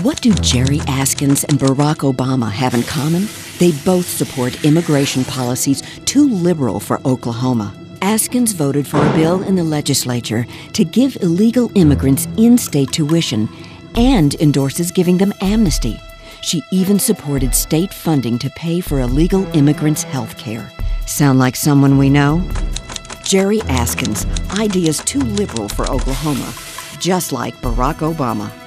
What do Jari Askins and Barack Obama have in common? They both support immigration policies too liberal for Oklahoma. Askins voted for a bill in the legislature to give illegal immigrants in-state tuition and endorses giving them amnesty. She even supported state funding to pay for illegal immigrants' health care. Sound like someone we know? Jari Askins, ideas too liberal for Oklahoma, just like Barack Obama.